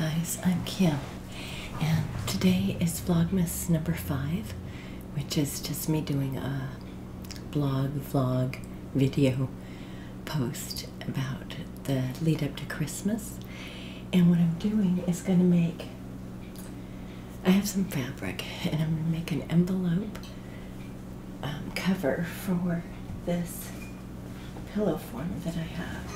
guys, I'm Kim, and today is Vlogmas number 5, which is just me doing a vlog video post about the lead up to Christmas. And what I'm doing is going to make, I have some fabric, and I'm going to make an envelope cover for this pillow form that I have.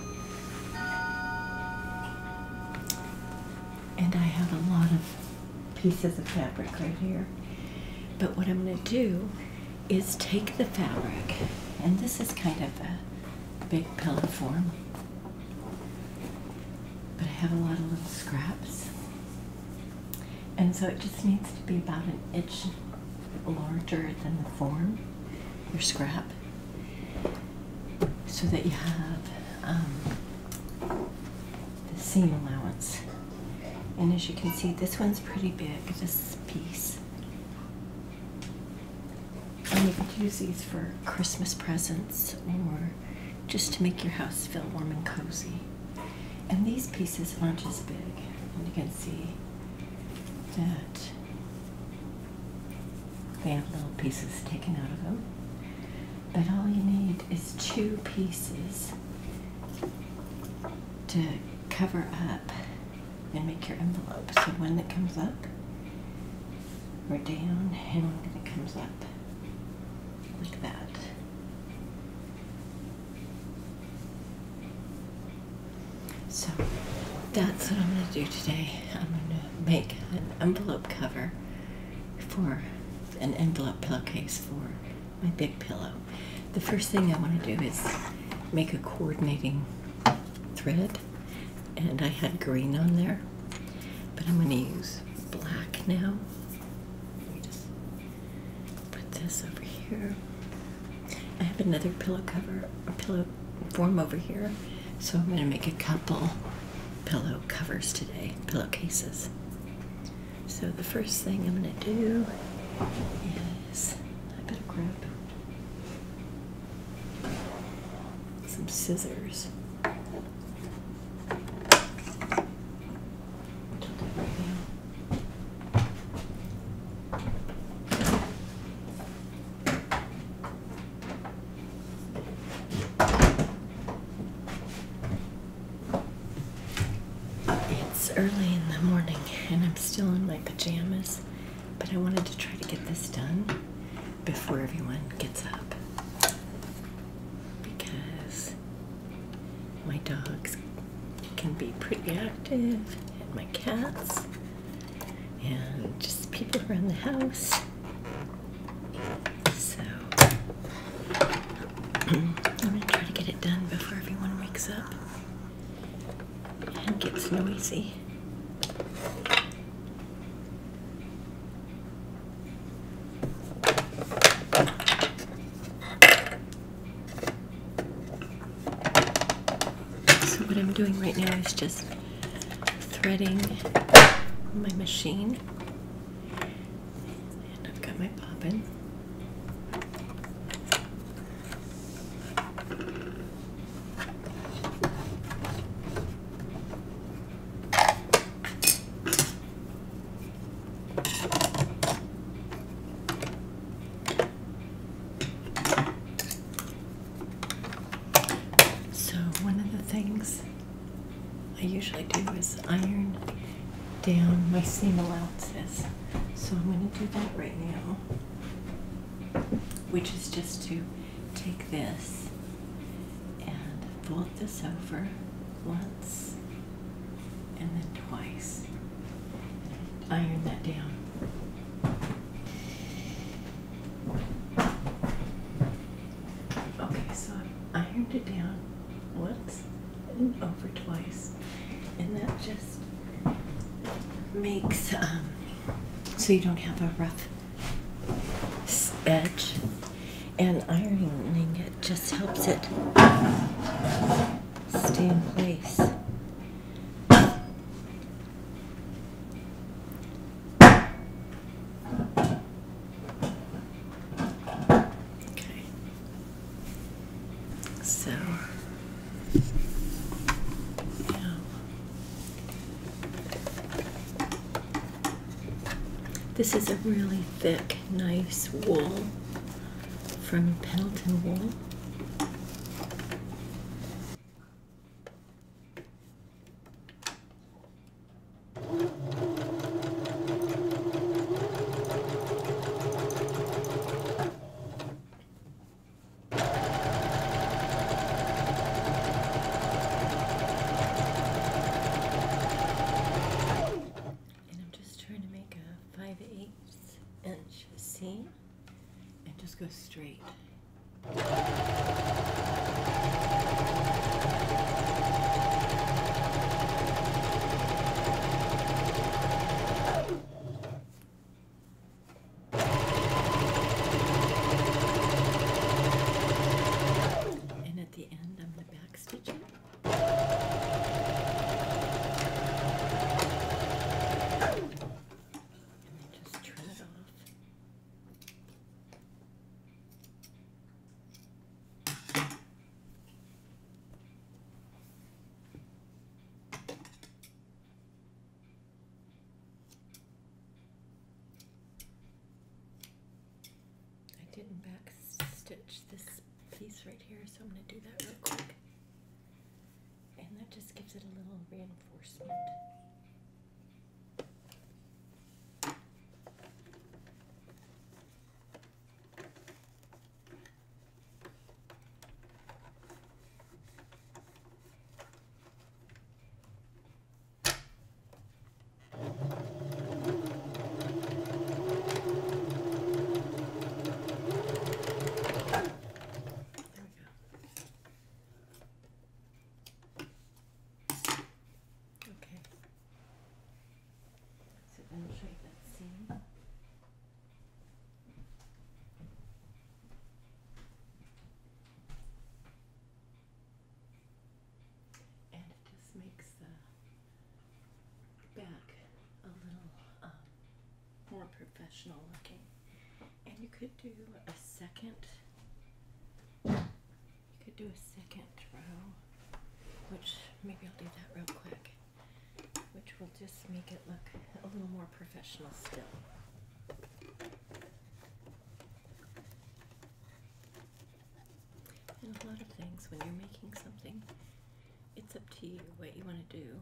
And I have a lot of pieces of fabric right here. But what I'm going to do is take the fabric, and this is kind of a big pillow form, but I have a lot of little scraps. And so it just needs to be about an inch larger than the form, your scrap, so that you have the seam allowance. And as you can see, this one's pretty big, this piece. And you could use these for Christmas presents or just to make your house feel warm and cozy. And these pieces aren't as big. And you can see that they have little pieces taken out of them. But all you need is 2 pieces to cover up and make your envelope. So one that comes up or down, and one that comes up like that. So that's what I'm going to do today. I'm going to make an envelope cover for an envelope pillowcase for my big pillow. The first thing I want to do is make a coordinating thread. And I had green on there, but I'm going to use black now. Let me just put this over here. I have another pillow cover, or pillow form over here, so I'm going to make a couple pillow covers today, pillowcases. So the first thing I'm going to do is, I better grab some scissors. It's early in the morning and I'm still in my pajamas, but I wanted to try to get this done before everyone gets up, because my dogs can be pretty active, and my cats, and just people around the house. So I'm going to try to get it done before everyone wakes up and gets noisy. So what I'm doing right now is just threading my machine, and I've got my bobbin. So one of the things I usually do is iron down my seam allowances. So I'm going to do that right now, which is just to take this and fold this over once and then twice. Iron that down. Okay, so I've ironed it down once and over twice, and that just makes so you don't have a rough edge, and ironing it just helps it stay in place. Okay, so now This is a really thick, nice wool from Pendleton Wool. Inch seam and just go straight. And at the end, I'm going to back stitch it. Didn't back stitch this piece right here, so I'm going to do that real quick. And that just gives it a little reinforcement. Makes the back a little more professional looking. And you could do a second row, which maybe I'll do that real quick, which will just make it look a little more professional still. And a lot of things when you're making something, it's up to you what you want to do.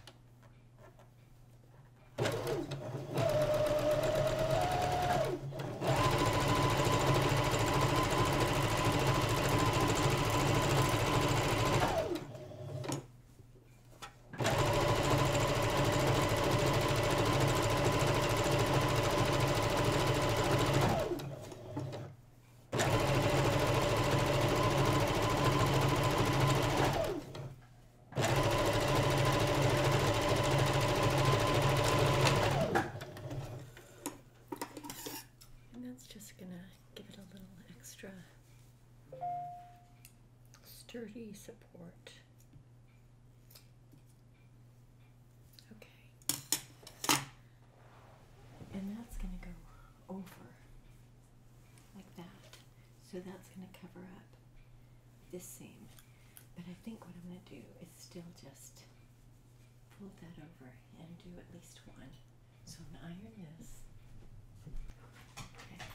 Sturdy support. Okay. And that's going to go over like that. So that's going to cover up this seam. But I think what I'm going to do is still just fold that over and do at least one. So I'm going to iron this. Okay.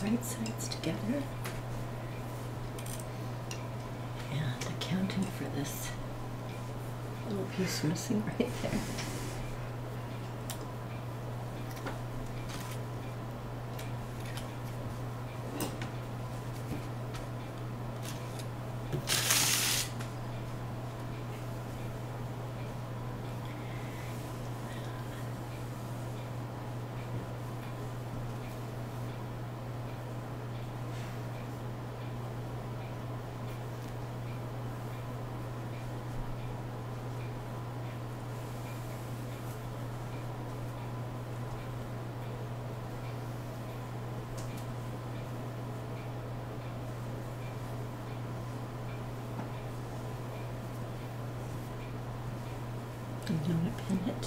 right sides together. And accounting for this little piece missing right there. I'm going to pin it.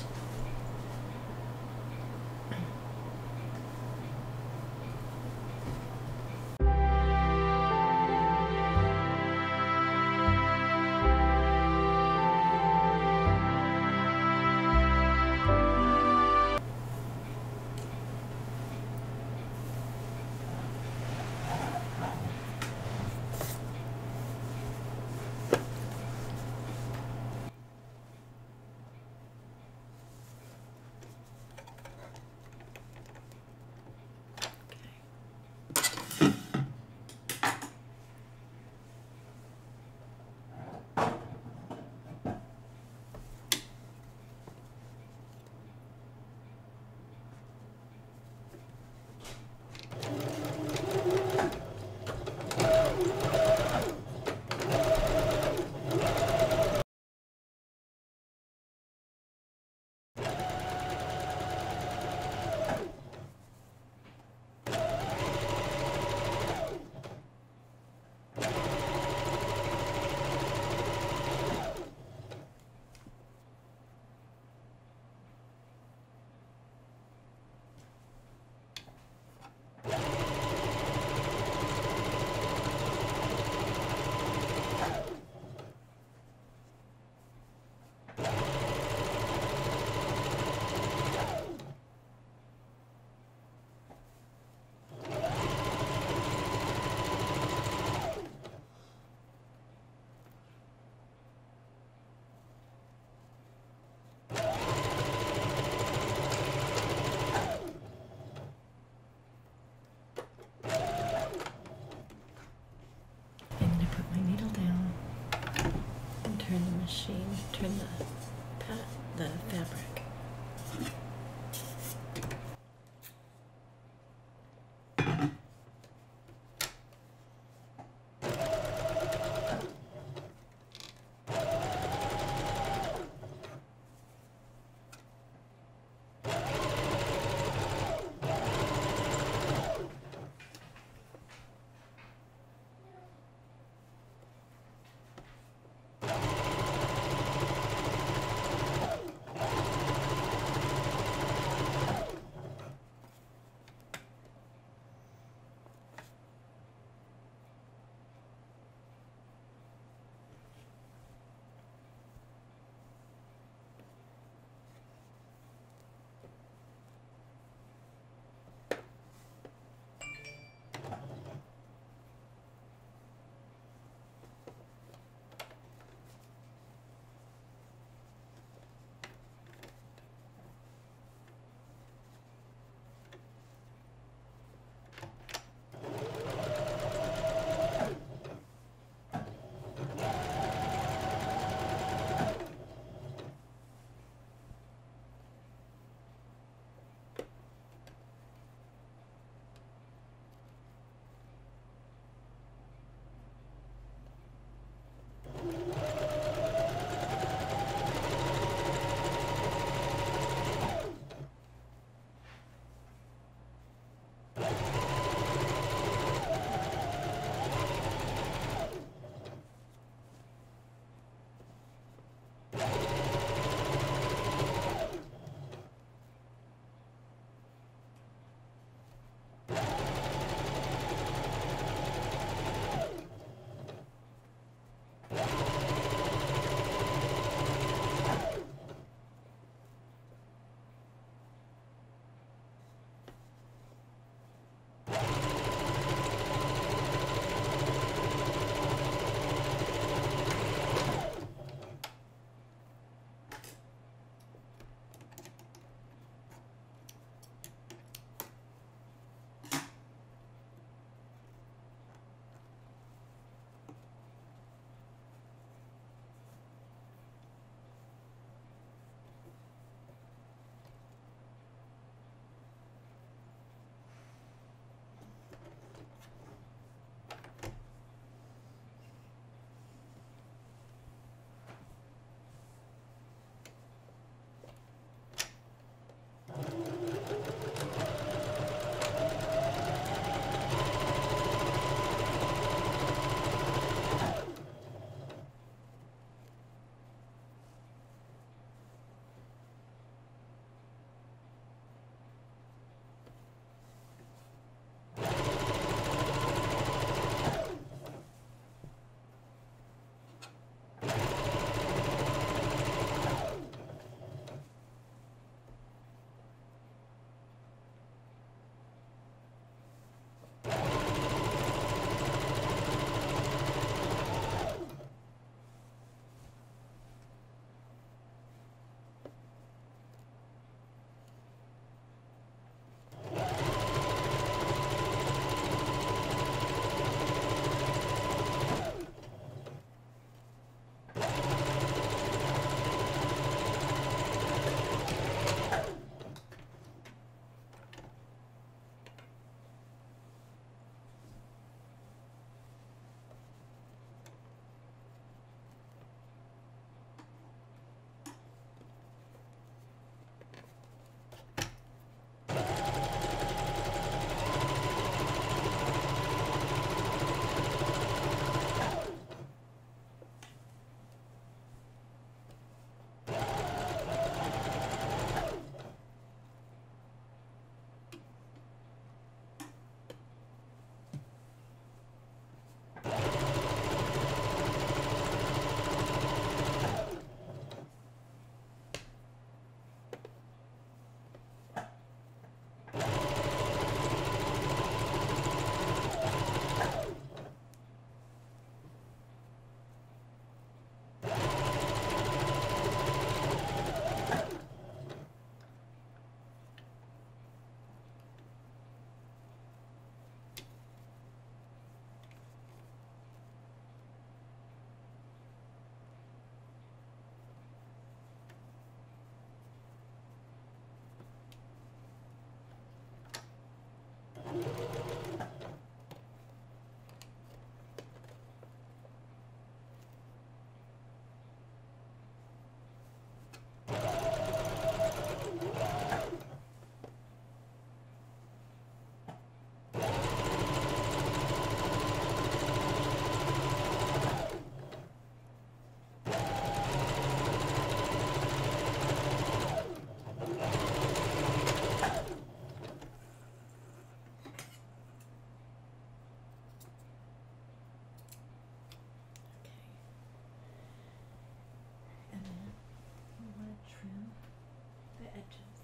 Trim the edges.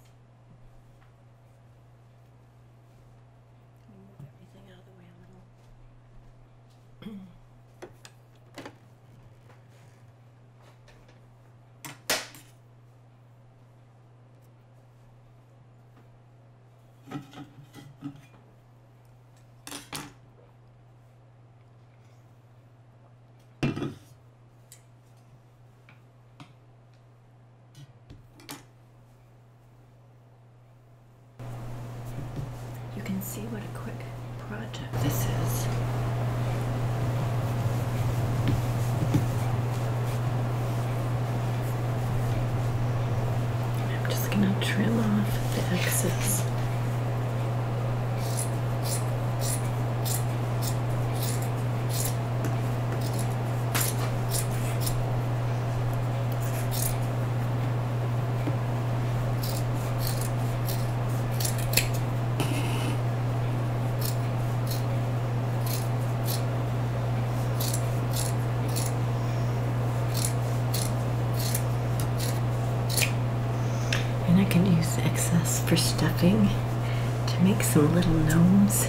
Move everything out of the way a little. You can see what a quick project this is. I'm just going to trim off the excess. And I can use the excess for stuffing to make some little gnomes.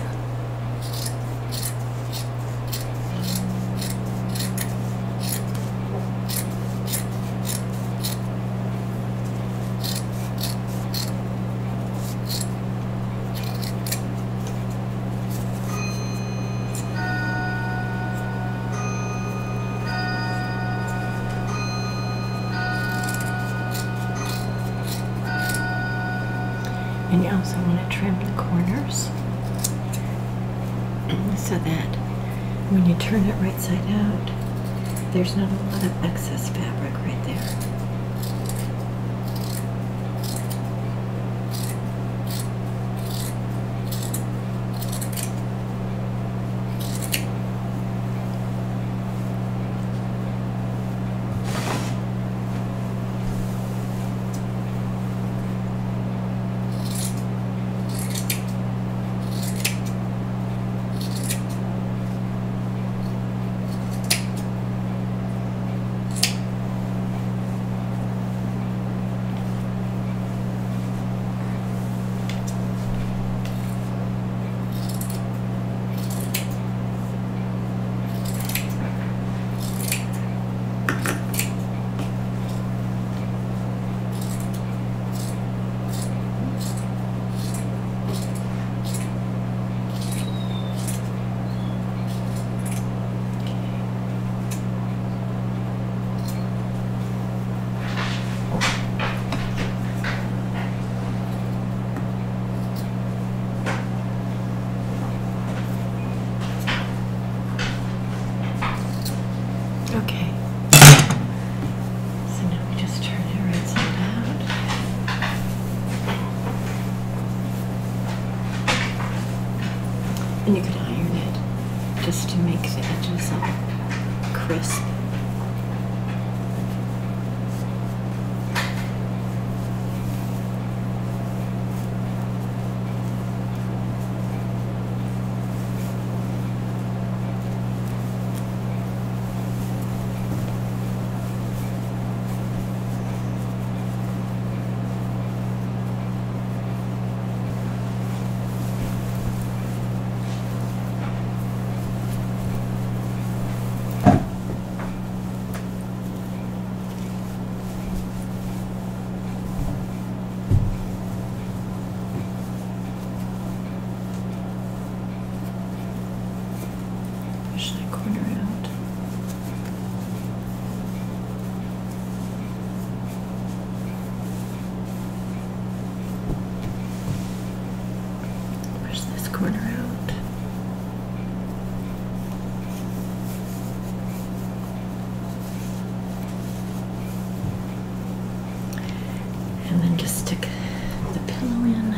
And you also want to trim the corners so that when you turn it right side out, there's not a lot of excess fabric right there. Okay, so now we just turn it right side out. And you can iron it just to make the edges all crisp. corner out. And then just stick the pillow in.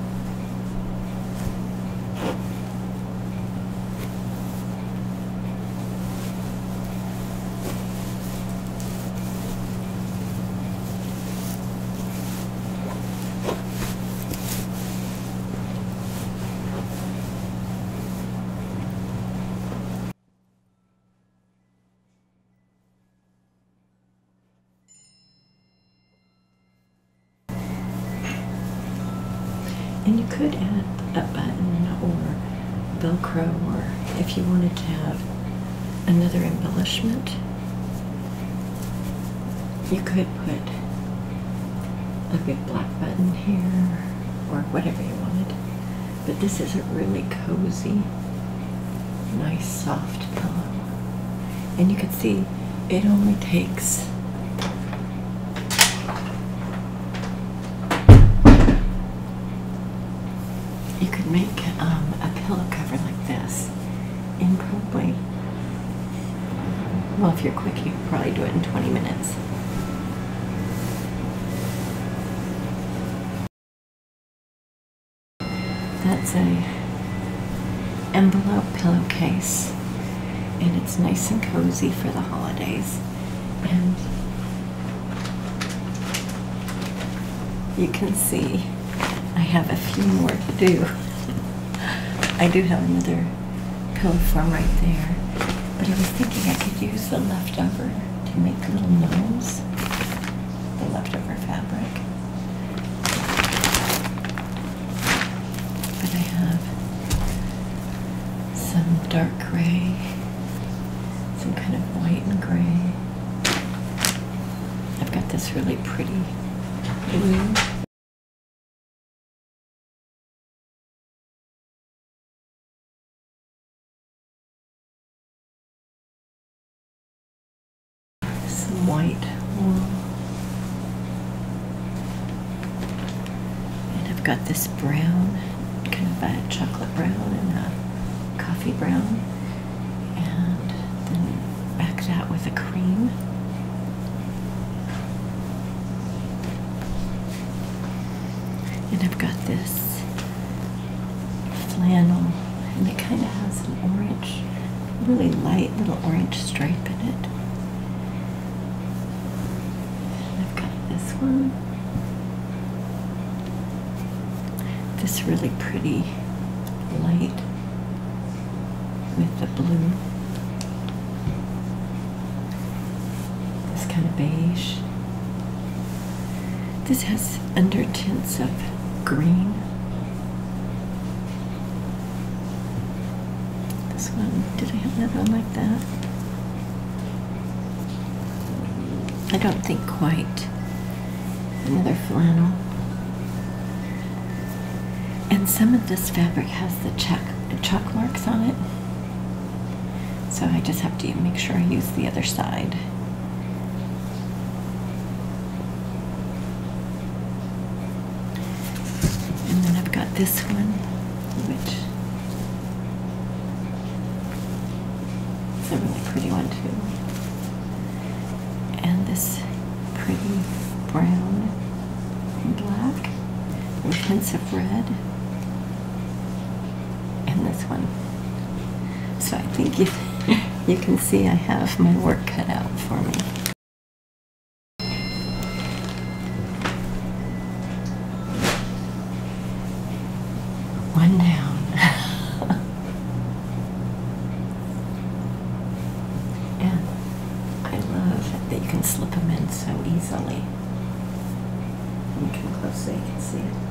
And you could add a button or Velcro, or if you wanted to have another embellishment, you could put a big black button here or whatever you wanted. But this is a really cozy, nice soft pillow. And you can see it only takes make a pillow cover like this in probably, well, if you're quick, you can probably do it in 20 minutes. That's a envelope pillowcase, and it's nice and cozy for the holidays. And you can see I have a few more to do. I do have another pillow form right there, but I was thinking I could use the leftover to make little gnomes, the leftover fabric. But I have some dark gray, some kind of white and gray. I've got this really pretty blue. White wool, and I've got this brown, kind of a chocolate brown and a coffee brown, and then back that with a cream. And I've got this flannel, and it kind of has an orange, really light little orange stripe in it. One. This really pretty light with the blue. This kind of beige. This has undertints of green. This one, did I have another one like that? I don't think quite. Another flannel. And some of this fabric has the chalk marks on it, so I just have to make sure I use the other side. And then I've got this one, which is a really pretty one too. And this pretty brown and black with hints of red, and this one. So I think you can see I have my work cut out for me. One down. And I love that you can slip them in so easily. Let me come close so you can see it.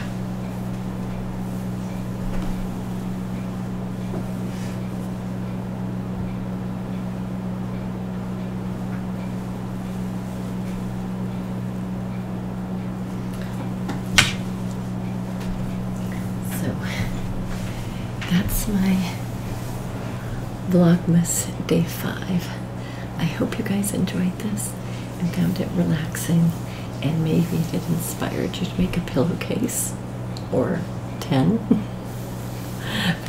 So that's my Vlogmas day 5. I hope you guys enjoyed this and found it relaxing, and maybe it inspired you to make a pillowcase or 10.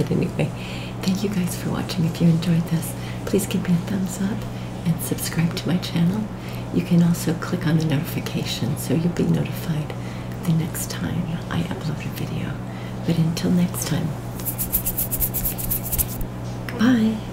But anyway, thank you guys for watching. If you enjoyed this, please give me a thumbs up and subscribe to my channel. You can also click on the notification so you'll be notified the next time I upload a video. But until next time, goodbye.